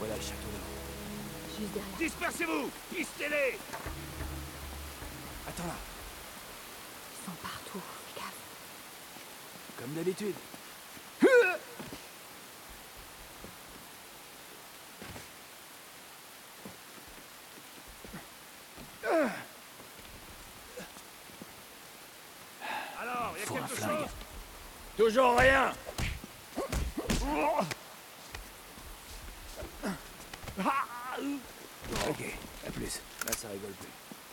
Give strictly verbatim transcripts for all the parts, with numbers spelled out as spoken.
Voilà le château d'eau. Juste derrière. Dispersez-vous! Pistez-les! Attends là, Ils sont partout, fais gaffe. comme d'habitude. Alors, il y a Faut un quelque flingue. chose? Toujours rien. Ok, à plus. Là, ça rigole plus.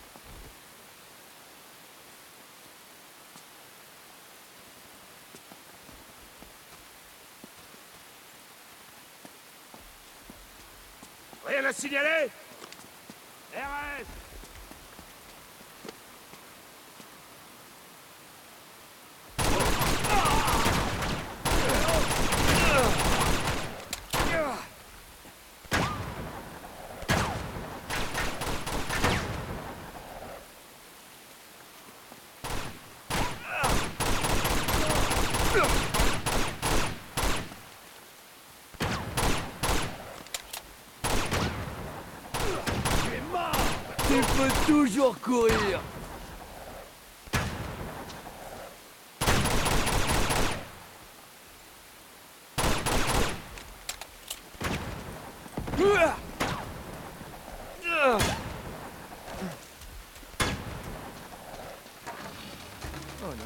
Rien à signaler? R S! Tu peux toujours courir. Oh non.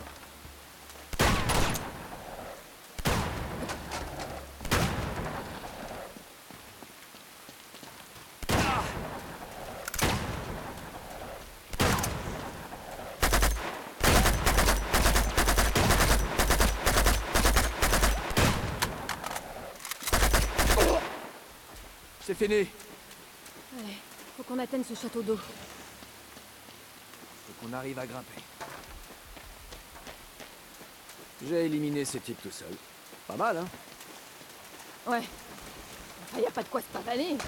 C'est fini. Ouais, faut qu'on atteigne ce château d'eau. Faut qu'on arrive à grimper. J'ai éliminé ces types tout seul. Pas mal, hein? Ouais. Enfin, y a pas de quoi se pavaner.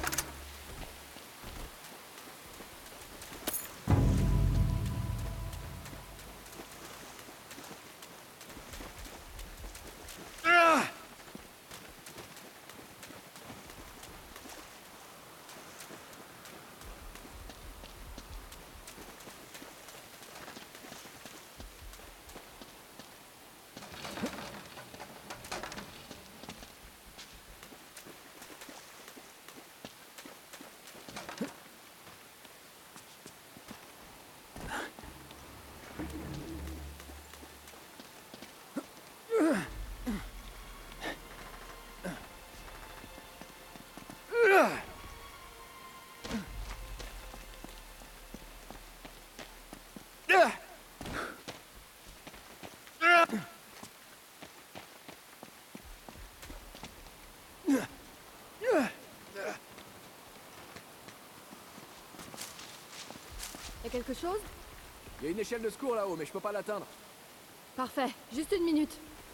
Y'a quelque chose? Il y a une échelle de secours là-haut, mais je peux pas l'atteindre. Parfait, juste une minute.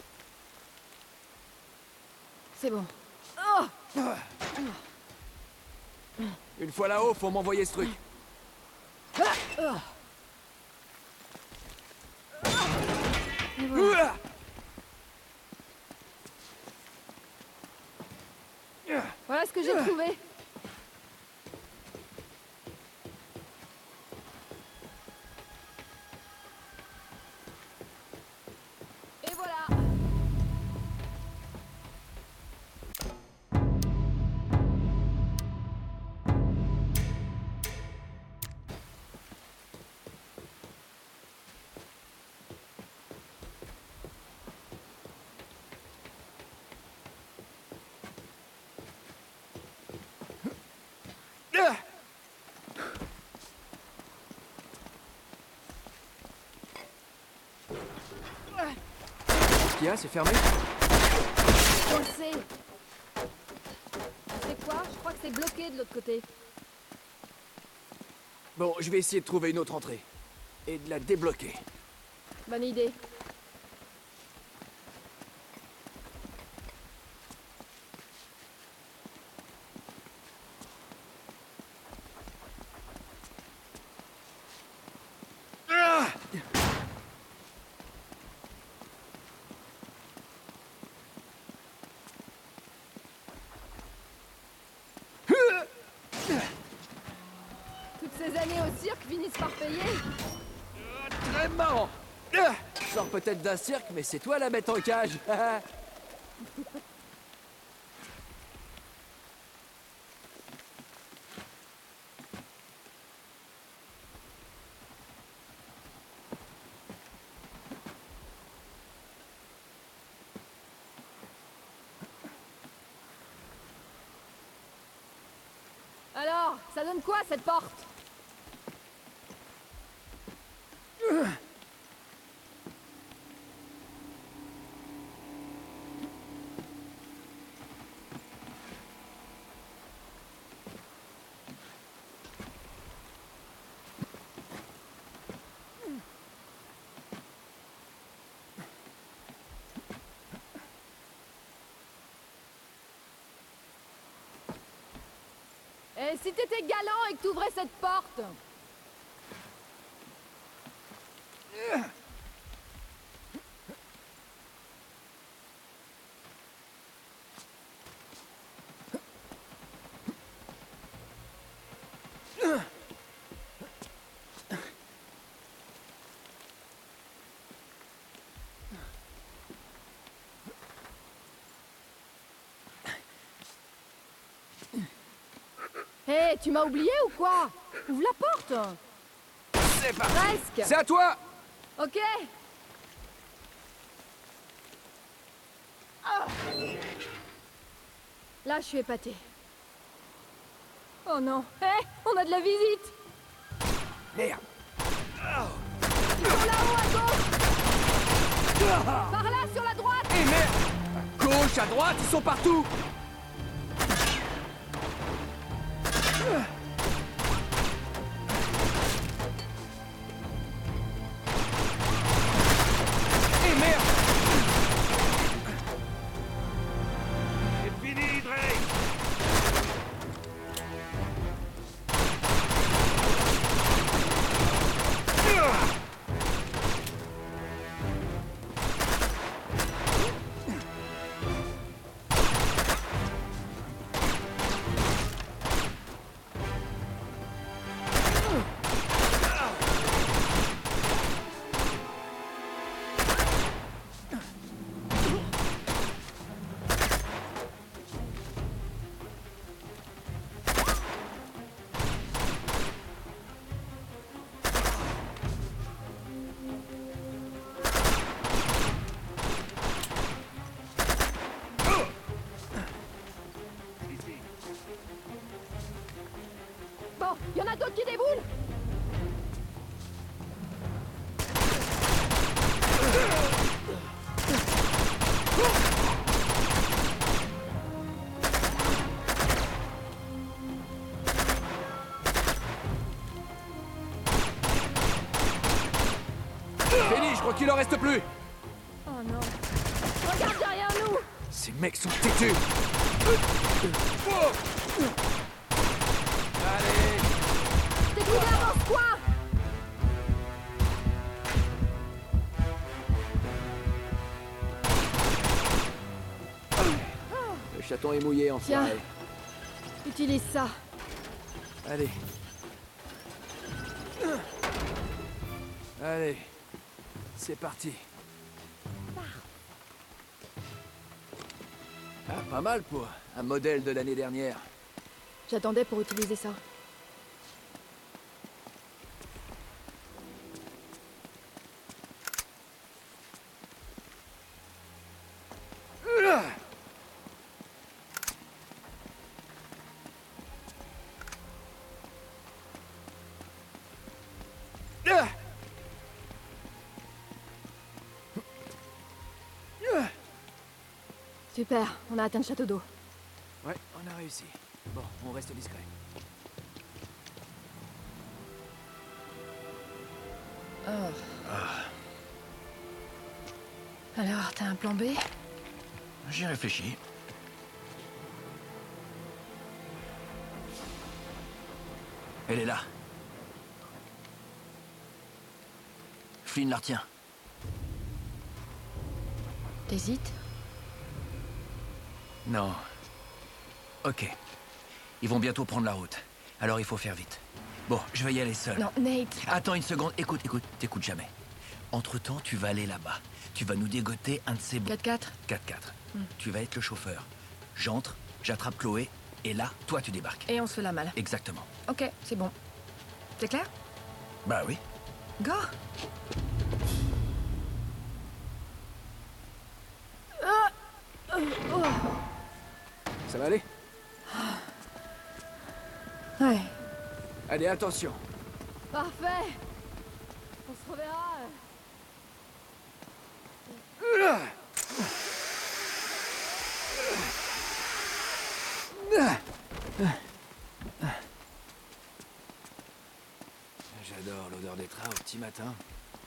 C'est bon. Oh! Une fois là-haut, faut m'envoyer ce truc. Et voilà. Voilà ce que j'ai trouvé. Et voilà. Qu'est-ce qu'il y a? C'est fermé? Je le sais. Tu sais quoi? Je crois que c'est bloqué de l'autre côté. Bon, je vais essayer de trouver une autre entrée. Et de la débloquer. Bonne idée. Toutes ces années au cirque finissent par payer. Très marrant. Ah, je sors peut-être d'un cirque, mais c'est toi la bête en cage. Alors, ça donne quoi cette porte? Et si t'étais galant et que t'ouvrais cette porte? Hé, tu m'as oublié ou quoi? Ouvre la porte. C'est parti. Presque. C'est à toi. Ok. Ah. Là, je suis épatée. Oh non. Hé, on a de la visite. Merde. Ils sont là-haut à gauche. Par là, sur la droite. Et merde. À gauche, à droite, ils sont partout. Et merde. C'est fini, Drake. Bon, y en a d'autres qui déboulent. Fini, je crois qu'il en reste plus. Oh non. Regarde derrière nous. Ces mecs sont têtus. Allez. T'es couvert dans ce coin. Le chaton est mouillé, Tiens. enfoiré. Utilise ça. Allez. Allez. C'est parti. Ah, pas mal pour un modèle de l'année dernière. J'attendais pour utiliser ça. Ah. Super, on a atteint le château d'eau. Ouais, on a réussi. Bon, on reste discret. Alors, t'as un plan B? J'y réfléchis. Elle est là. Flynn la retient. T'hésites? Non. Ok. Ils vont bientôt prendre la route. Alors il faut faire vite. Bon, je vais y aller seul. Non, Nate. Attends une seconde, écoute, écoute, t'écoutes jamais. Entre-temps, tu vas aller là-bas. Tu vas nous dégoter un de ces... quatre quatre. quatre quatre. Tu vas être le chauffeur. J'entre, j'attrape Chloé, et là, toi, tu débarques. Et on se fait la malle. Exactement. Ok, c'est bon. C'est clair? Bah oui. Go! Ça va aller? Ouais. Allez, attention. Parfait. On se reverra. J'adore l'odeur des trains au petit matin.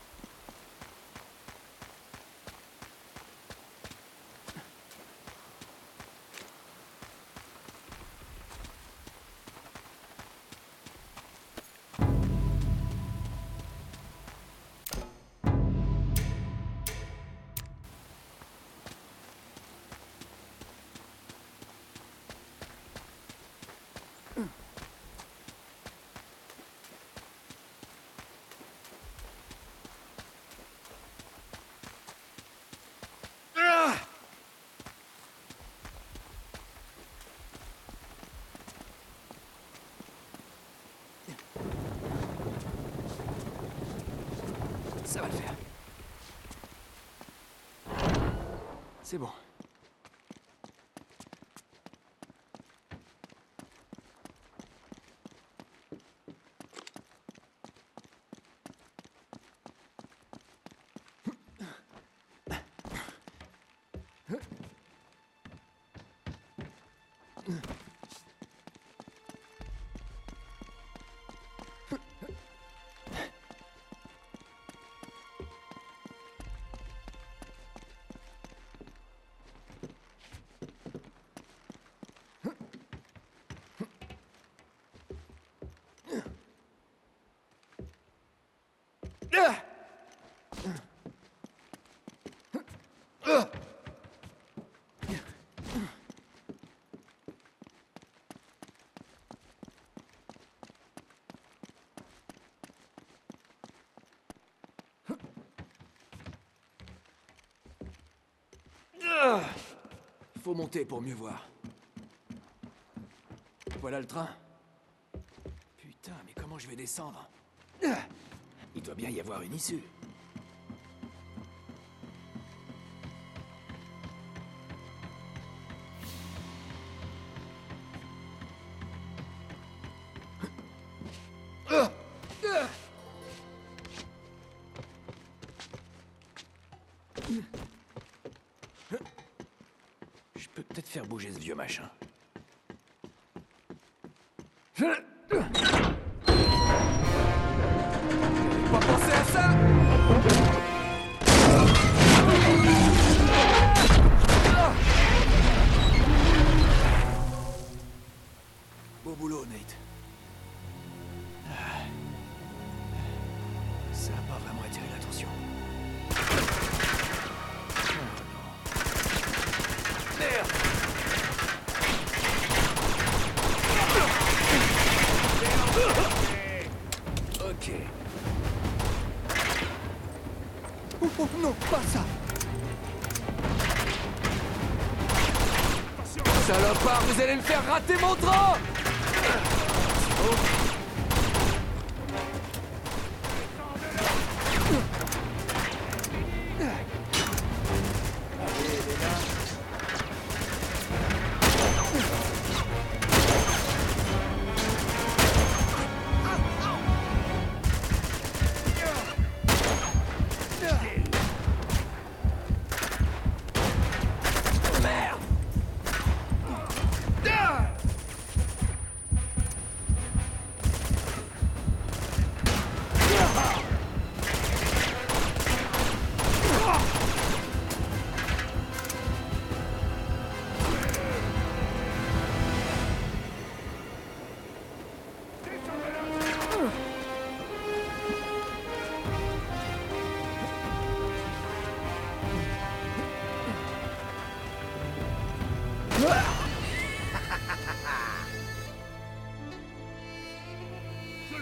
Ça va le faire. C'est bon. Faut monter pour mieux voir. Voilà le train. Putain, mais comment je vais descendre? Il doit bien y avoir une issue. Je peux peut-être faire bouger ce vieux machin. J'avais pas pensé à ça! Beau boulot, Nate. Ça n'a pas vraiment attiré l'attention. Merde! Ok. Oh, oh non, pas ça! Salopard, vous allez me faire rater mon train! Oh.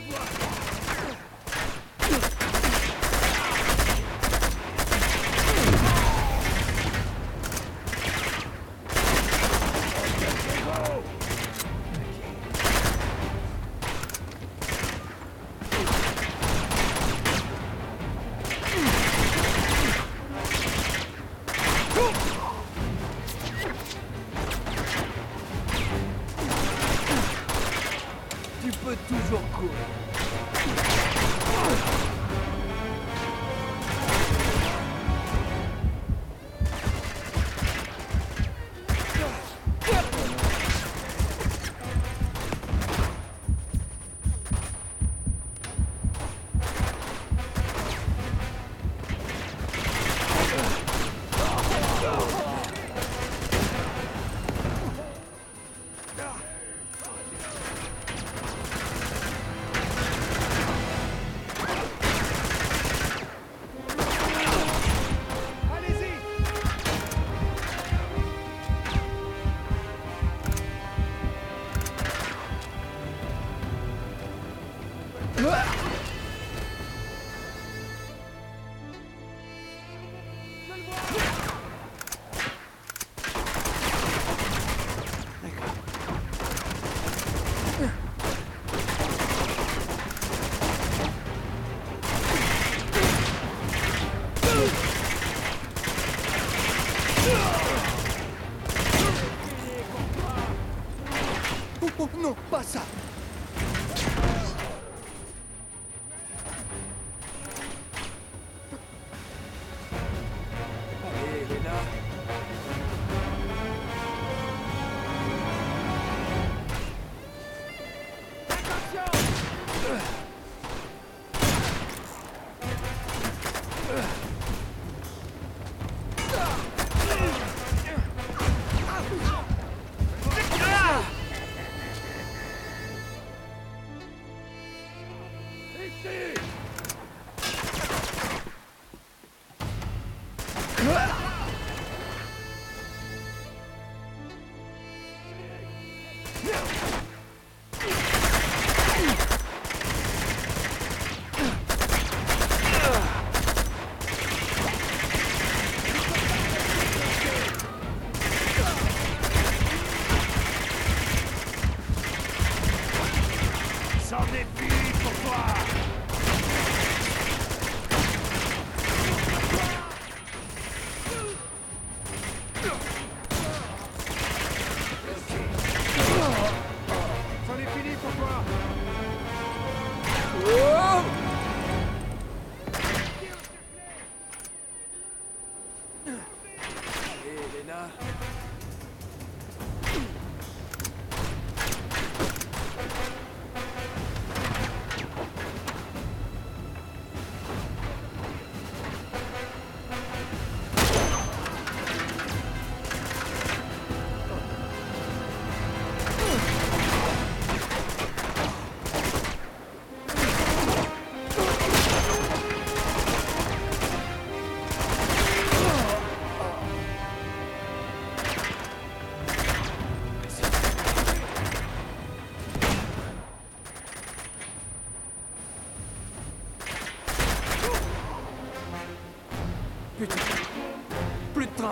Tu peux toujours courir. Oh non, pas ça! Allez, Léna! C'en est fini pour toi. C'en est fini pour toi. Oh! Allez, Léna! Putain! Plus de train!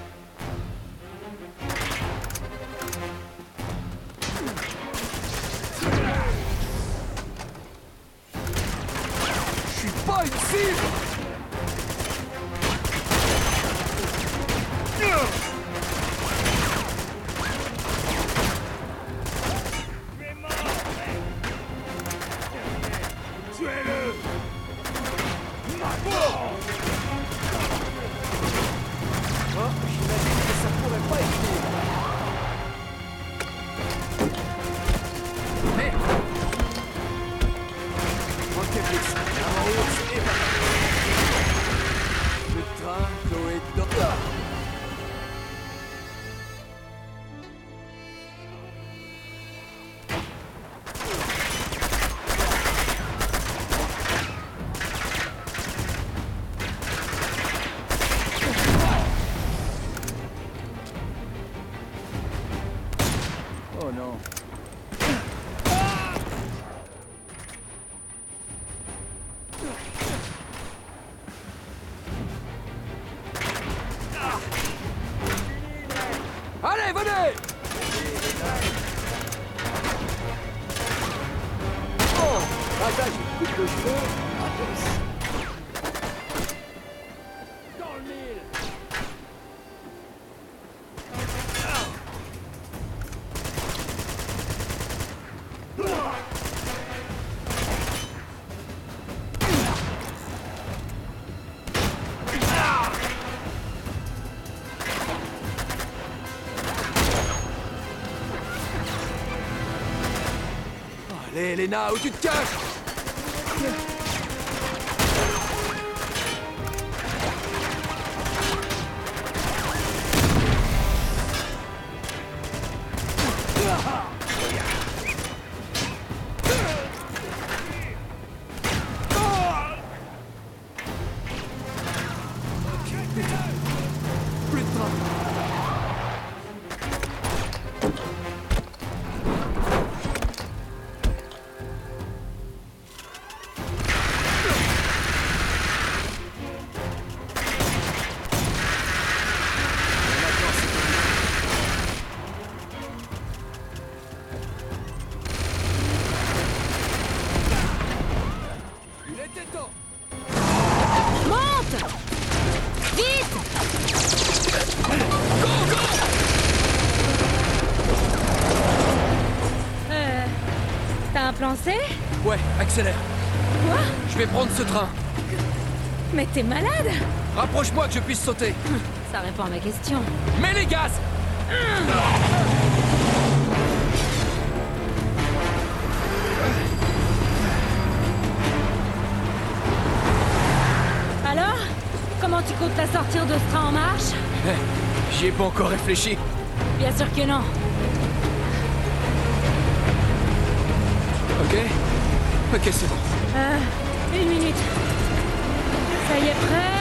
Je suis pas une cible! Tu es mort. Tuez-le. Maintenant. Oh, j'imagine que ça pourrait pas être pire. Merde! Ok, Blitz, en haut, c'est évacué. Le train, Chloé, dans... Ah! Oh non. le feu. Dans le mille. Allez, Elena, où tu te caches? Plus de train. Il était temps. Monte! Vite! Euh... T'as un plan C? Ouais, accélère. Quoi? Je vais prendre ce train. Mais t'es malade? Rapproche-moi que je puisse sauter. Ça répond à ma question. Mets les gaz. Alors? Comment tu comptes la sortir de ce train en marche? Eh, j'y ai pas encore réfléchi. Bien sûr que non. Ok? Ok, c'est bon. Euh... Une minute. Ça y est, prêt?